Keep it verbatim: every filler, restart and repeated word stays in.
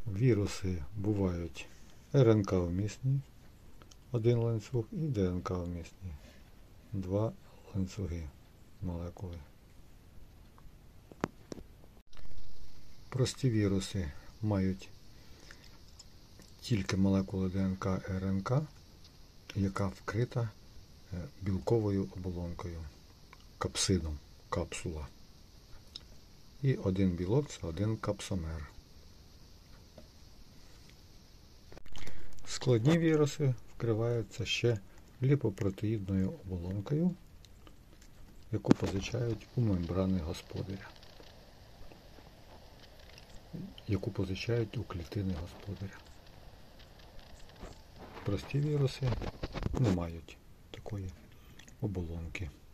Віруси бувають ер ен ка-вмісні, один ланцюг, і де ен ка-вмісні, два ланцюги молекули. Прості віруси мають тільки молекулу де ен ка ер ен ка, яка вкрита білковою оболонкою, капсидом, капсула. І один білок – це один капсомер. Складні віруси вкриваються ще ліпопротеїдною оболонкою, яку позичають у мембрани господаря, яку позичають у клітини господаря. Прості віруси не мають такої оболонки.